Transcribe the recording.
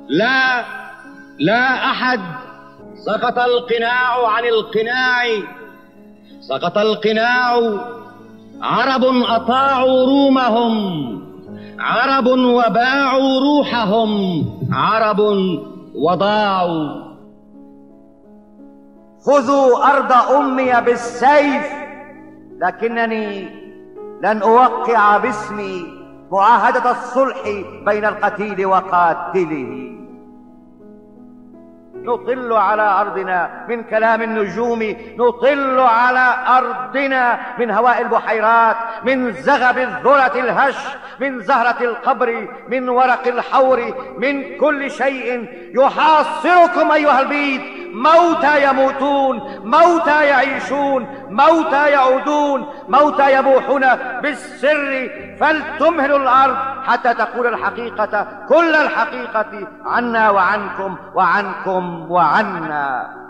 لا، لا أحد. سقط القناع عن القناع، سقط القناع. عرب أطاعوا رومهم، عرب وباعوا روحهم، عرب وضاعوا. خذوا أرض أمي بالسيف، لكنني لن أوقع باسمي معاهدة الصلح بين القتيل وقاتله. نطل على أرضنا من كلام النجوم، نطل على أرضنا من هواء البحيرات، من زغب الذرة الهش، من زهرة القبر، من ورق الحور، من كل شيء يحاصركم أيها البيد. موتى يموتون، موتى يعيشون، موتى يعودون، موتى يبوحون بالسر. فلتمهلوا الأرض حتى تقول الحقيقة، كل الحقيقة، عنا وعنكم وعنكم وعنا.